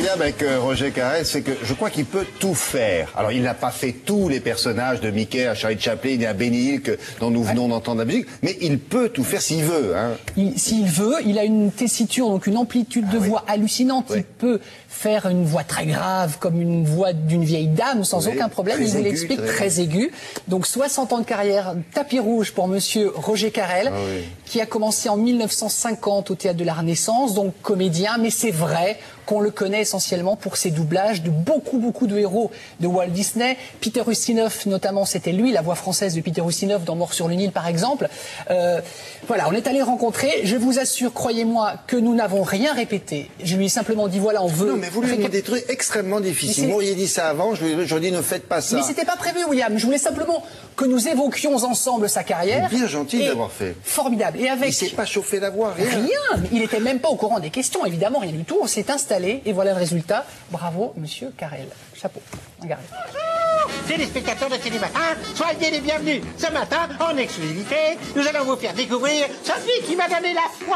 formidable avec Roger Carrel, c'est que je crois qu'il peut tout faire. Alors, il n'a pas fait tous les personnages de Mickey à Charlie Chaplin et à Benny Hill dont nous venons d'entendre la musique, mais il peut tout faire s'il veut. Hein. S'il veut, il a une tessiture, donc une amplitude de voix hallucinante. Oui. Il peut faire une voix très grave, comme une voix d'une vieille dame, sans aucun problème. Il vous l'explique, très aigu. Donc 60 ans de carrière, tapis rouge pour monsieur Roger Carrel, qui a commencé en 1950 au Théâtre de la Renaissance, donc comédien, mais c'est vrai qu'on le connaît essentiellement pour ses doublages de beaucoup de héros de Walt Disney. Peter Ustinov, notamment, c'était lui, la voix française de Peter Ustinov dans Mort sur le Nil, par exemple. Voilà, on est allé rencontrer. Je vous assure, croyez-moi, que nous n'avons rien répété. Je lui ai simplement dit, voilà, on veut... Non, mais vous lui avez dit des trucs extrêmement difficiles. Moi, il a dit ça avant, je lui ai dit, ne faites pas ça. Mais c'était pas prévu, William. Je voulais simplement que nous évoquions ensemble sa carrière. C'est bien gentil d'avoir fait. Formidable. Et avec... Il s'est pas chauffé la voix, rien. Rien. Il était même pas au courant des questions, évidemment, rien du tout. On s'est installé et voilà le résultat. Bravo, monsieur Carrel. Chapeau. Regardez. Bonjour, téléspectateurs de Télématin, soyez les bienvenus. Ce matin, en exclusivité, nous allons vous faire découvrir celui qui m'a donné la foi.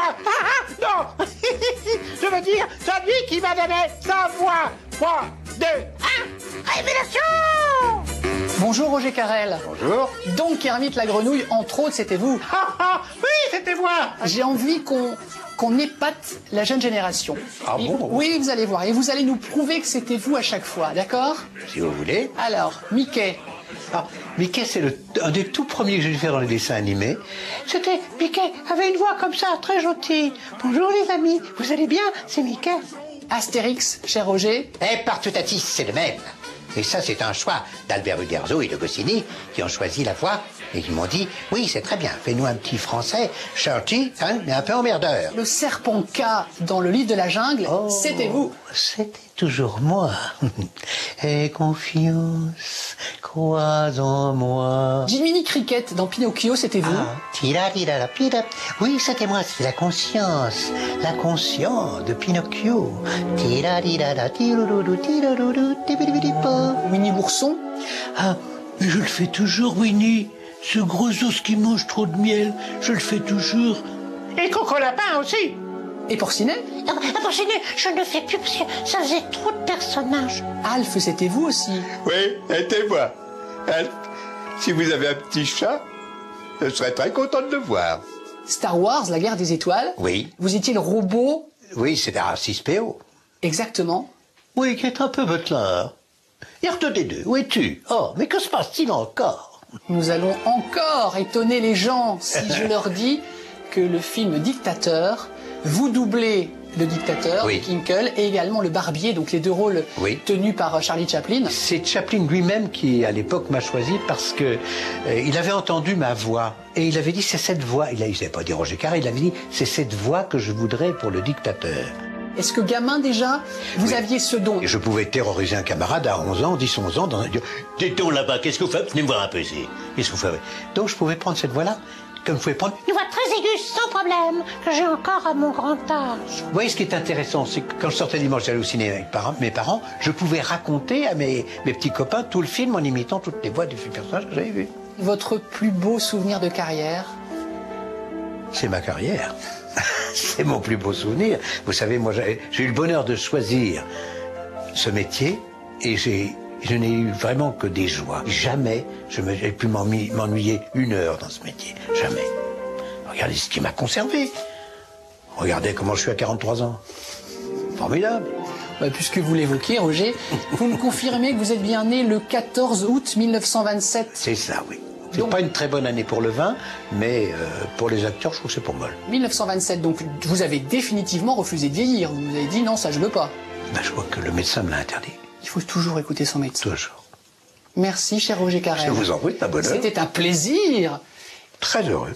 Non je veux dire, celui qui m'a donné sa voix. 3, 2, 1, révélation. Bonjour Roger Carrel. Bonjour. Donc Kermit la grenouille, entre autres, c'était vous. Oui, c'était moi. J'ai envie qu'on épate la jeune génération. Ah bon? Oui, vous allez voir. Et vous allez nous prouver que c'était vous à chaque fois, d'accord? Si vous voulez. Alors, Mickey. Ah, Mickey, c'est un des tout premiers que j'ai dû faire dans les dessins animés. C'était Mickey avait une voix comme ça, très gentille. Bonjour les amis, vous allez bien? C'est Mickey. Astérix, cher Roger. Et partout Tatis, c'est le même. Et ça, c'est un choix d'Albert Uderzo et de Goscinny qui ont choisi la voix. Et ils m'ont dit, oui, c'est très bien, fais-nous un petit français, shirty, hein, mais un peu emmerdeur. Le serpent K dans le livre de la jungle, c'était vous. C'était toujours moi. Aie confiance, crois en moi. Jiminy Cricket dans Pinocchio, c'était vous. Oui, c'était moi, c'était la conscience de Pinocchio. Winnie l'ourson. Ah, mais je le fais toujours, Winnie. Ce gros os qui mange trop de miel, je le fais toujours. Et Coco Lapin aussi. Et Porcinet? Porcinet, je ne le fais plus parce que ça faisait trop de personnages. Alf, c'était vous aussi. Oui, c'était moi. Alf, si vous avez un petit chat, je serais très content de le voir. Star Wars, la guerre des étoiles. Oui. Vous étiez le robot. Oui, c'était un 6PO. Exactement. Oui, qui est un peu butler. Et R2D2, où es-tu? Oh, mais que se passe-t-il encore? Nous allons encore étonner les gens si je leur dis que le film Dictateur, vous doublez le dictateur, Kinkle, et également le barbier, donc les deux rôles tenus par Charlie Chaplin. C'est Chaplin lui-même qui, à l'époque, m'a choisi parce que il avait entendu ma voix. Et il avait dit, c'est cette voix. Il n'avait pas dit Roger Carrel, il avait dit, c'est cette voix que je voudrais pour le dictateur. Est-ce que gamin déjà, vous aviez ce don? Et je pouvais terroriser un camarade à 11 ans, 10, 11 ans, dans un... Dis-donc là-bas, qu'est-ce que vous faites? Venez me voir un peu ici. Qu'est-ce que vous faites? Donc je pouvais prendre cette voix-là, comme je pouvais prendre... Une voix très aiguë, sans problème, que j'ai encore à mon grand âge. Vous voyez, ce qui est intéressant, c'est que quand je sortais dimanche, j'allais au cinéma avec mes parents, je pouvais raconter à mes petits copains tout le film en imitant toutes les voix des personnages que j'avais vus. Votre plus beau souvenir de carrière? C'est ma carrière. C'est mon plus beau souvenir. Vous savez, moi, j'ai eu le bonheur de choisir ce métier et je n'ai eu vraiment que des joies. Jamais j'ai pu m'ennuyer une heure dans ce métier. Jamais. Regardez ce qui m'a conservé. Regardez comment je suis à 43 ans. Formidable. Puisque vous l'évoquez, Roger, vous me confirmez que vous êtes bien né le 14 août 1927? C'est ça, oui. C'est pas une très bonne année pour le vin, mais pour les acteurs, je trouve que c'est pour molle. 1927, donc vous avez définitivement refusé de vieillir. Vous avez dit non, ça je veux pas. Ben, je vois que le médecin me l'a interdit. Il faut toujours écouter son médecin. Toujours. Merci, cher Roger Carrel. Je vous en prie, c'est un bonheur. C'était un plaisir. Très heureux.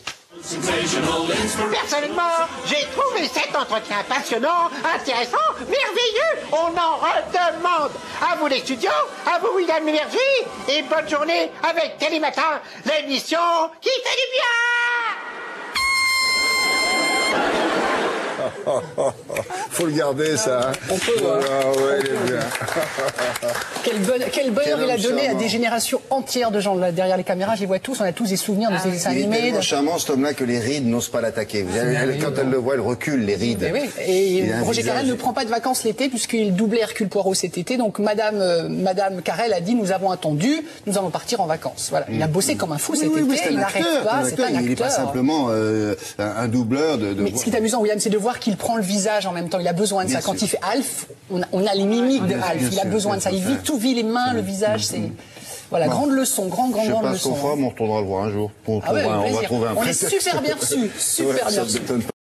Personnellement, j'ai trouvé cet entretien passionnant, intéressant, merveilleux. On en redemande. À vous les studios, à vous William Lémergie, et bonne journée avec Télématin, l'émission qui fait du bien. Faut le garder, ça. Hein. On peut, ouais, il est bien. Quel bonheur il a donné à des générations entières de gens là, derrière les caméras. Je les vois tous, on a tous des souvenirs de ces dessins Il est animés. tellement charmant, cet homme-là, que les rides n'osent pas l'attaquer. Quand elle le voit, elle recule, les rides. Et, oui. Et Roger Carrel ne prend pas de vacances l'été puisqu'il doublait Hercule Poirot cet été. Donc Madame Carrel a dit nous avons attendu, nous allons partir en vacances. Voilà. Il a bossé comme un fou cet été. Il n'arrête pas. C'est un acteur. Il n'est pas simplement un doubleur de. Mais ce qui est amusant, William, c'est de voir qu'il prend le visage en même temps. Il a besoin de ça. Quand il fait Alf, on a les mimiques de Alf. Il a besoin de ça. Il vit les mains, le visage. C'est voilà, grande leçon, grande leçon. Je sais pas ce qu'on fera, mais on retournera le voir un jour. On va trouver un on est super bien reçus. Super bien reçus.